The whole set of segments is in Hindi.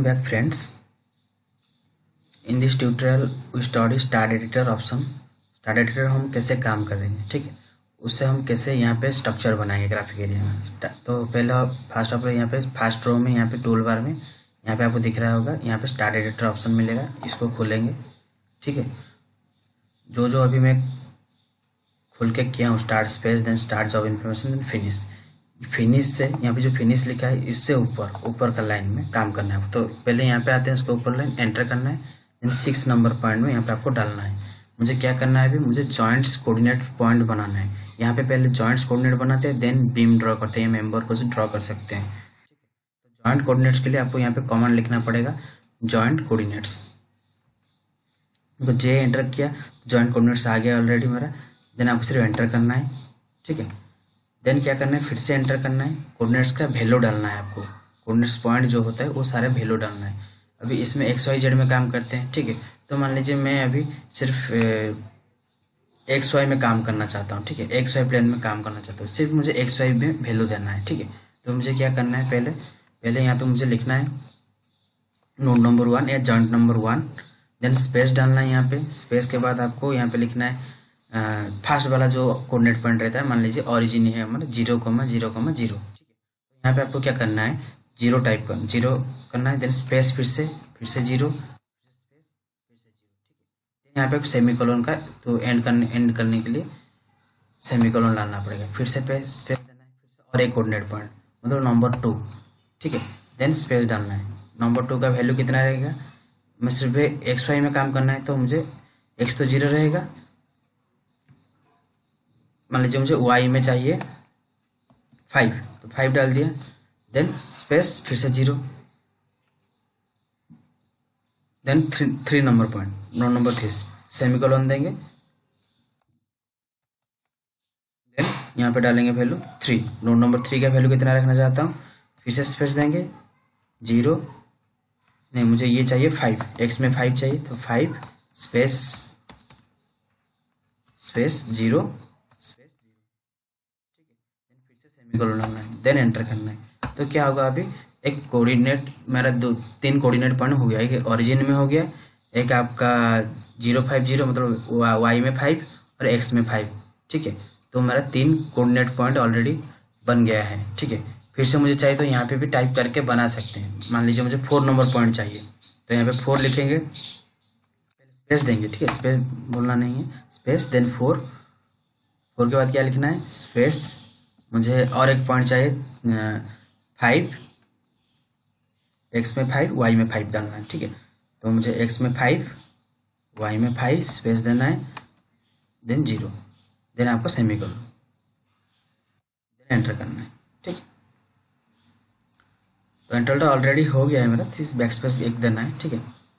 Welcome back friends. In this tutorial we study Start Editor option. Start Editor हम कैसे काम करेंगे, ठीक है, उससे हम कैसे यहाँ पे स्ट्रक्चर बनाएंगे ग्राफिक एरिया में। तो पहला फर्स्ट ऑफ यहाँ पे फर्स्ट रो में यहाँ पे टूल बार में यहाँ पे आपको दिख रहा होगा, यहाँ पे स्टार्ट एडिटर ऑप्शन मिलेगा, इसको खोलेंगे, ठीक है। जो जो अभी मैं खोल के किया हूँ, start space then start job information then finish, finish से यहाँ पे जो फिनिश लिखा है इससे ऊपर का लाइन में काम करना है। तो पहले यहाँ पे आते हैं, उसके ऊपर लाइन एंटर करना है, देन 6 नंबर पॉइंट में यहाँ पे आपको डालना है। मुझे क्या करना है, अभी मुझे जॉइंट्स कोऑर्डिनेट पॉइंट बनाना है। यहाँ पे पहले जॉइंट्स कोऑर्डिनेट बनाते हैं, देन बीम ड्रॉ करते हैं, मेंबर को ड्रॉ कर सकते हैं। तो जॉइंट कोऑर्डिनेट्स के लिए आपको यहाँ पे कमांड लिखना पड़ेगा, जॉइंट कोऑर्डिनेट्स। तो जे एंटर किया, जॉइंट कोऑर्डिनेट्स आ गया ऑलरेडी मेरा। देन आपको सिर्फ एंटर करना है, ठीक है। देन क्या करना है, फिर से एंटर करना है, कोऑर्डिनेट्स का वैल्यू डालना है आपको। कोऑर्डिनेट्स पॉइंट जो होता है वो सारे वैल्यू डालना है। अभी इसमें एक्स वाई जेड में काम करते हैं, ठीक है। तो मान लीजिए मैं अभी सिर्फ एक्स वाई में काम करना चाहता हूँ, ठीक है, एक्स वाई प्लेन में काम करना चाहता हूँ, सिर्फ मुझे एक्स वाई में वैल्यू देना है, ठीक है। तो मुझे क्या करना है, पहले यहाँ पे मुझे लिखना है नोड नंबर 1 या जॉइंट नंबर 1, देन स्पेस डालना है यहाँ पे। स्पेस के बाद आपको यहाँ पे लिखना है फर्स्ट वाला जो कोऑर्डिनेट पॉइंट रहता है, मान लीजिए ओरिजिन है हमारा 0,0,0, ठीक है। यहाँ पे आपको क्या करना है, 0 टाइप कर 0 करना है, देन स्पेस फिर से 0, फिर से 0, ठीक है। यहाँ पे सेमीकोलन का तो एंड करने के लिए सेमीकोलन डालना पड़ेगा, फिर से स्पेस देना है, फिर से और एक कोऑर्डिनेट पॉइंट मतलब नंबर 2, ठीक है। देन स्पेस डालना है। नंबर 2 का वैल्यू कितना रहेगा, मैं सिर्फ एक्स वाई में काम करना है, तो मुझे एक्स तो 0 रहेगा, मान लीजिए मुझे y में चाहिए 5, तो 5 डाल दिया, देन स्पेस फिर से 0, then 3 number point, node number 3 semicolon देंगे, देन यहाँ पे डालेंगे वैल्यू 3। नोड नंबर 3 का वैल्यू कितना रखना चाहता हूँ, फिर से स्पेस देंगे 0, नहीं मुझे ये चाहिए 5, x में 5 चाहिए, तो 5 स्पेस 0 सेमीकोलन डालना है, देन एंटर करना है। तो क्या होगा, अभी एक कोऑर्डिनेट मेरा 3 कोऑर्डिनेट पॉइंट हो गया, एक ओरिजिन में हो गया, एक आपका 0,5,0 मतलब y में 5 और x में 5, ठीक है। तो मेरा 3 कोऑर्डिनेट पॉइंट ऑलरेडी बन गया है, ठीक है। फिर से मुझे चाहिए तो यहाँ पे भी टाइप करके बना सकते हैं। मान लीजिए मुझे 4 नंबर पॉइंट चाहिए, तो यहाँ पे 4 लिखेंगे, स्पेस देंगे, ठीक है, स्पेस बोलना नहीं है, स्पेस देन 4 के बाद क्या लिखना है, स्पेस, मुझे और एक पॉइंट चाहिए 5, x में 5 y में 5 डालना है, ठीक है। तो मुझे x में 5 y में 5 स्पेस देना है, देन 0, देन आपको सेमीकोलन, देन एंटर करना है, ठीक है। तो एंटर तो ऑलरेडी हो गया है मेरा, बैक स्पेस 1 देना है, ठीक है,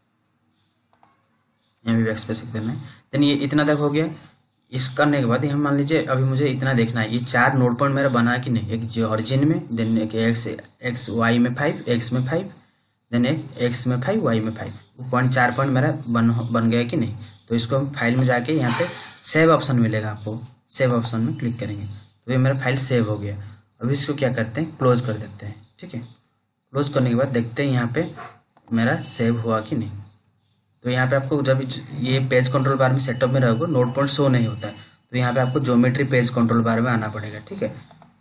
यहाँ भी बैक स्पेस 1 देना है। देन ये इतना तक हो गया। इस करने के बाद यहाँ मान लीजिए अभी मुझे इतना देखना है, ये 4 नोड पॉइंट मेरा बना कि नहीं, एक जो ओरिजिन में, देन एक एक्स वाई में 5, एक्स में 5, देन एक एक्स में 5 वाई में 5, वो पॉइंट 4 पॉइंट मेरा बन गया कि नहीं। तो इसको हम फाइल में जाके यहाँ पे सेव ऑप्शन मिलेगा, आपको सेव ऑप्शन में क्लिक करेंगे, तो ये मेरा फाइल सेव हो गया। अभी इसको क्या करते हैं, क्लोज कर देते हैं, ठीक है। क्लोज करने के बाद देखते हैं यहाँ पे मेरा सेव हुआ कि नहीं। तो यहाँ पे आपको जब ये पेज कंट्रोल बार में सेटअप में रहोगे, नोड पॉइंट शो नहीं होता है, तो यहाँ पे आपको ज्योमेट्री पेज कंट्रोल बार में आना पड़ेगा, ठीक है।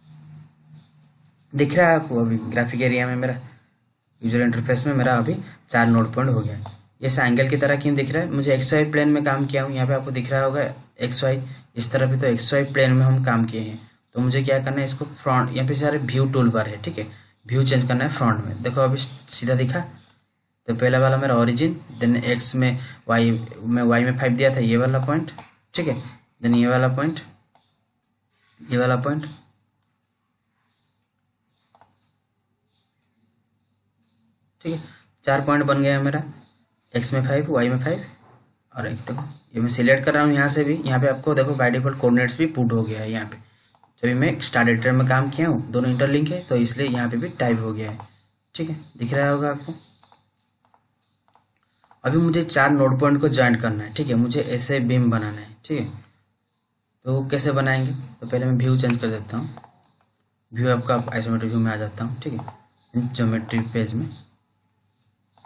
दिख रहा है आपको अभी ग्राफिक एरिया में मेरा यूजर इंटरफेस में मेरा अभी 4 नोड पॉइंट हो गया। ये एंगल की तरह क्यों दिख रहा है, मुझे एक्स वाई प्लेन में काम किया हूँ, यहाँ पे आपको दिख रहा होगा एक्स वाई, इस तरह भी तो एक्स वाई प्लेन में हम काम किए हैं। तो मुझे क्या करना है, इसको फ्रंट, यहाँ पे सारे व्यू टूल बार है, ठीक है, व्यू चेंज करना है फ्रंट में। देखो अभी सीधा दिखा, तो पहला वाला मेरा ओरिजिन, देन एक्स में वाई में 5 दिया था, ये वाला पॉइंट, ठीक है, देन ये वाला पॉइंट, ये वाला पॉइंट, ठीक है। 4 पॉइंट बन गया है मेरा, एक्स में 5 वाई में 5 और एक, देखो ये मैं सिलेक्ट कर रहा हूँ यहाँ से भी, यहाँ पे आपको देखो बाय डिफॉल्ट कोऑर्डिनेट्स भी पुट हो गया है यहाँ पे। जब मैं स्टार्ट एडिटर में काम किया हूँ, दोनों इंटरलिंक है, तो इसलिए यहाँ पे भी टाइप हो गया है, ठीक है, दिख रहा होगा आपको। अभी मुझे 4 नोड पॉइंट को ज्वाइन करना है, ठीक है, मुझे ऐसे बीम बनाना है, ठीक है। तो कैसे बनाएंगे, तो पहले मैं व्यू चेंज कर देता हूँ, व्यू आपका आइसोमेट्रिक व्यू में आ जाता हूँ, ठीक है, ज्योमेट्री पेज में,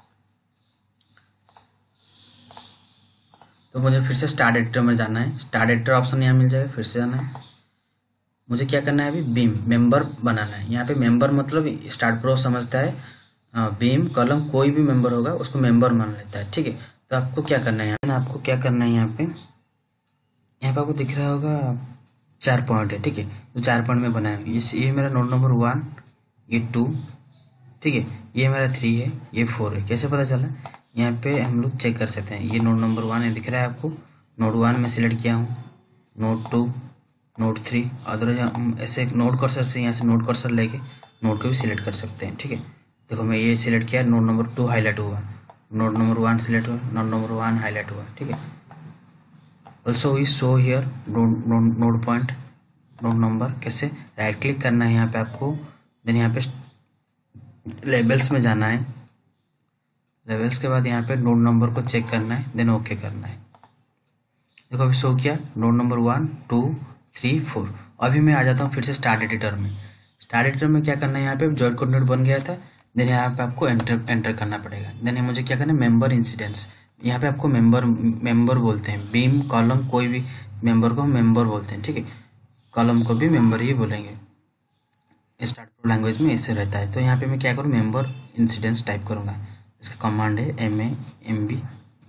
तो मुझे फिर से स्टार एडिटर में जाना है, स्टार एडिटर ऑप्शन यहाँ मिल जाएगा, फिर से जाना है। मुझे क्या करना है, अभी बीम मेंबर बनाना है। यहाँ पे मेंबर मतलब स्टार्ट प्रो समझता है बीम कॉलम कोई भी मेंबर होगा उसको मेंबर मान लेता है, ठीक है। तो आपको क्या करना है, आपको क्या करना है, यहाँ पे आपको दिख रहा होगा 4 पॉइंट है, ठीक है। तो 4 पॉइंट में बनाया, ये मेरा नोड नंबर 1, ये 2, ठीक है, ये मेरा 3 है, ये 4 है। कैसे पता चला, यहाँ पे हम लोग चेक कर सकते हैं। ये नोड नंबर 1 है, दिख रहा है आपको, नोड 1 में सिलेक्ट किया हूँ, नोड 2, नोड 3, अदर हम ऐसे नोड कर्सर से यहाँ से नोड कर्सर लेके नोड को भी सिलेक्ट कर सकते हैं, ठीक है। देखो मैं ये सिलेक्ट किया, नोड नंबर 2 हाईलाइट हुआ, नोड नंबर 1 सिलेक्ट हुआ, नोड नंबर 1 हाईलाइट हुआ, ठीक है। Also we show here node point, node number. कैसे, राइट क्लिक करना है यहाँ पे आपको, देन यहाँ पे लेबल्स में जाना है, लेवल्स के बाद यहाँ पे नोड नंबर को चेक करना है, देन ओके करना है। देखो अभी शो किया नोड नंबर 1, 2, 3, 4। अभी मैं आ जाता हूँ फिर से स्टार्ट एडिटर में। स्टार्ट एडिटर में क्या करना है, यहाँ पे जॉइंट कोऑर्डिनेट बन गया था, देन यहाँ पे आपको एंटर करना पड़ेगा। देन मुझे क्या करना है, मेंबर इंसिडेंस, यहाँ पे आपको मेंबर बोलते हैं, बीम कॉलम कोई भी मेंबर को मेंबर बोलते हैं, ठीक है। कॉलम को भी मेंबर ही बोलेंगे, स्टार्ट प्रो लैंग्वेज में ऐसे रहता है। तो यहाँ पे मैं क्या करूँ, मेंबर इंसिडेंस टाइप करूँगा, इसका कमांड है MAMBER,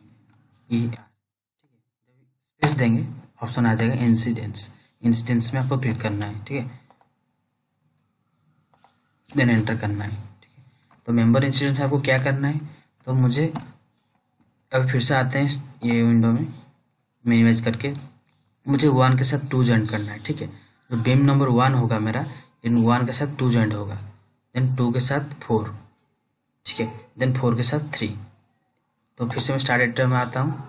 स्पेस देंगे, ऑप्शन आ जाएगा इंसिडेंस, इंसिडेंस में आपको क्लिक करना है, ठीक है, देन एंटर करना है, ठीक है। तो मेंबर इंसिडेंस आपको क्या करना है, तो मुझे अब फिर से आते हैं ये विंडो में, मिनिमाइज करके मुझे 1 के साथ 2 ज्वाइन करना है, ठीक है। तो बीम नंबर 1 होगा मेरा, इन 1 के साथ 2 ज्वाइंट होगा, देन 2 के साथ 4, ठीक है, देन 4 के साथ 3। तो फिर से मैं स्टार्ट एडिटर में आता हूँ,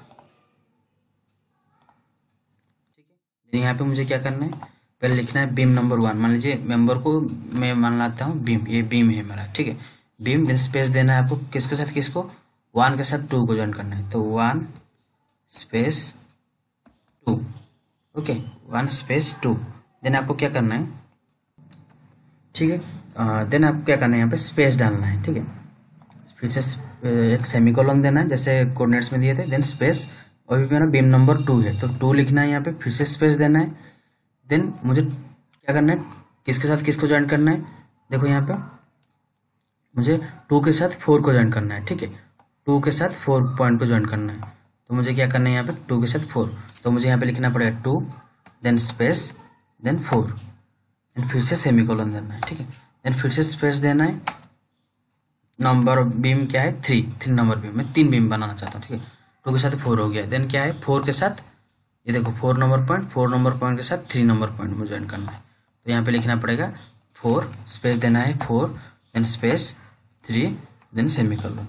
ठीक है। यहाँ पे मुझे क्या करना है, पहले लिखना है बीम नंबर 1, मान लीजिए मेंबर को मैं मान लाता हूँ बीम, ये बीम है मेरा, ठीक है। बीम, देन स्पेस देना है आपको, किसके साथ किसको, 1 के साथ 2 को ज्वाइन करना है, तो 1 स्पेस 2, ओके, 1 स्पेस 2। देन आपको क्या करना है, ठीक है, देन आपको क्या करना है, यहाँ पे स्पेस डालना है, ठीक है। फिर से एक सेमीकोलन देना है जैसे कोऑर्डिनेट्स में दिए थे, देन स्पेस, और भी मेरा बीम नंबर 2 है तो 2 लिखना है यहाँ पे, फिर से स्पेस देना है। देन मुझे क्या करना है, किसके साथ किसको ज्वाइन करना है, देखो यहाँ पे मुझे 2 के साथ 4 को ज्वाइन करना है, ठीक है, 2 के साथ 4 पॉइंट को ज्वाइन करना है। तो मुझे क्या करना है, यहाँ पे 2 के साथ 4, तो मुझे यहाँ पे लिखना पड़ेगा 2, देन स्पेस, देन 4, देन फिर से सेमीकोलन देना है, ठीक है। देन फिर से स्पेस देना है, नंबर बीम क्या है 3 नंबर बीम, मैं 3 बीम बनाना चाहता हूँ, ठीक है। 2 के साथ 4 हो गया, देन क्या है 4 के साथ, ये देखो 4 नंबर पॉइंट के साथ 3 नंबर पॉइंट में ज्वाइन करना है। तो यहाँ पे लिखना पड़ेगा 4, स्पेस देना है 4, then space 3, then semicolon,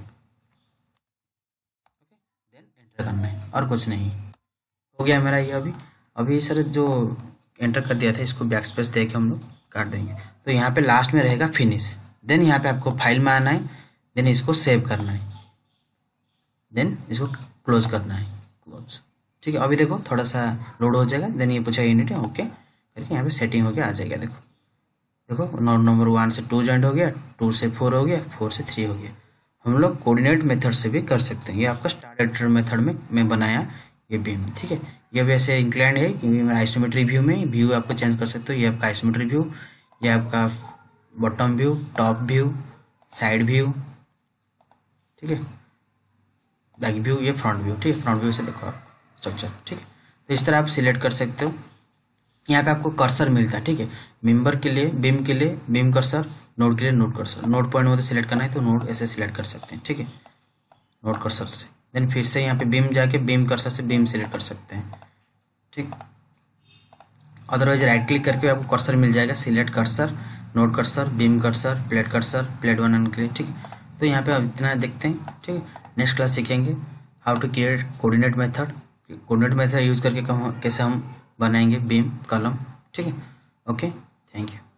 then enter करना है, और कुछ नहीं। हो गया मेरा ये। अभी सर जो एंटर कर दिया था इसको बैक स्पेस दे के हम लोग काट देंगे। तो यहाँ पे लास्ट में रहेगा फिनिश, देन यहाँ पे आपको फाइल में आना है, देन इसको सेव करना है, देन इसको क्लोज करना है, क्लोज, ठीक है। अभी देखो थोड़ा सा लोड हो जाएगा, देन ये पूछा यूनिट है ओके करके यहाँ पे सेटिंग होके आ जाएगा। देखो नोड नंबर 1 से 2 ज्वाइंट हो गया, 2 से 4 हो गया, 4 से 3 हो गया। हम लोग कोऑर्डिनेट मेथड से भी कर सकते हैं, ये आपका स्टार एडिटर मेथड में मैं बनाया ये बीम, ठीक है। ये वैसे इंक्लाइंड है क्योंकि मैं आइसोमेट्रिक व्यू में व्यू आपको चेंज कर सकते हो, ये आपका आइसोमेट्रिक व्यू, ये आपका bottom view, top view, side view, ठीक है, बैक व्यू, ये फ्रंट व्यू, ठीक है। फ्रंट व्यू से देखो आप स्ट्रक्चर, ठीक है। तो इस तरह आप सिलेक्ट कर सकते हो। यहाँ पे आपको कर्सर मिलता है, ठीक है, मेंबर के लिए बीम कर्सर, नोड के लिए नोड कर्सर। नोड पॉइंट में सिलेक्ट करना है तो नोड ऐसे सिलेक्ट कर सकते हैं, ठीक है, नोड कर्सर से। देन फिर से यहाँ पे बीम जाके बीम कर्सर से बीम सिलेक्ट कर सकते हैं, ठीक। अदरवाइज राइट क्लिक करके आपको कर्सर मिल जाएगा, select cursor, node cursor, beam cursor, plate 1 के लिए, ठीक है। तो यहाँ पे इतना देखते हैं, ठीक है। नेक्स्ट क्लास सीखेंगे how to create coordinate method, coordinate method use करके कैसे हम बनाएंगे बीम कॉलम, ठीक है। Okay, thank you.